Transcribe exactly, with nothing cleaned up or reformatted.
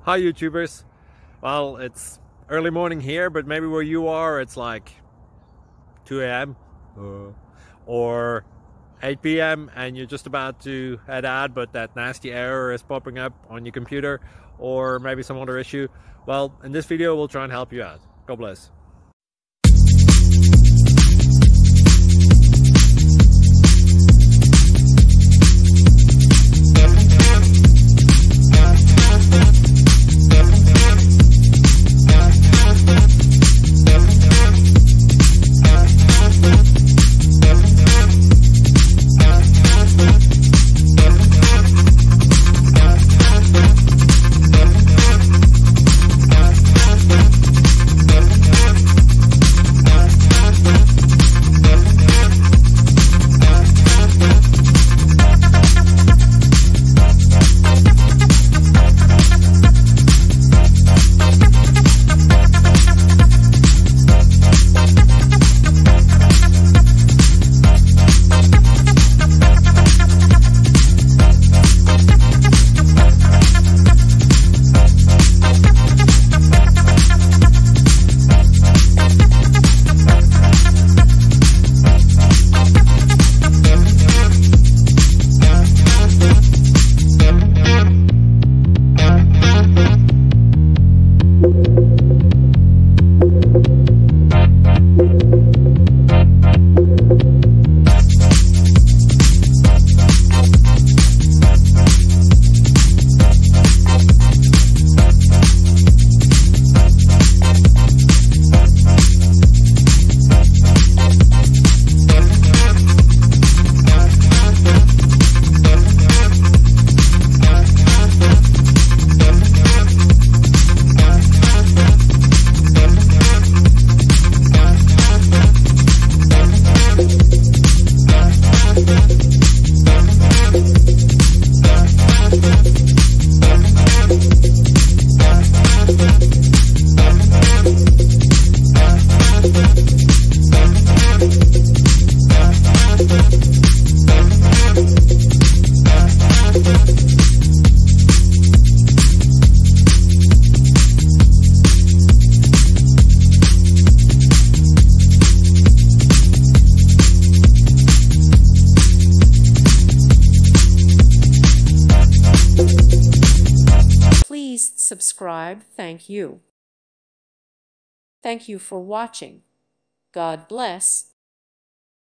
Hi YouTubers. Well, it's early morning here, but maybe where you are it's like two A M uh, or eight P M and you're just about to head out, but that nasty error is popping up on your computer, or maybe some other issue. Well, in this video we'll try and help you out. God bless. Please subscribe. Thank you. Thank you for watching. God bless.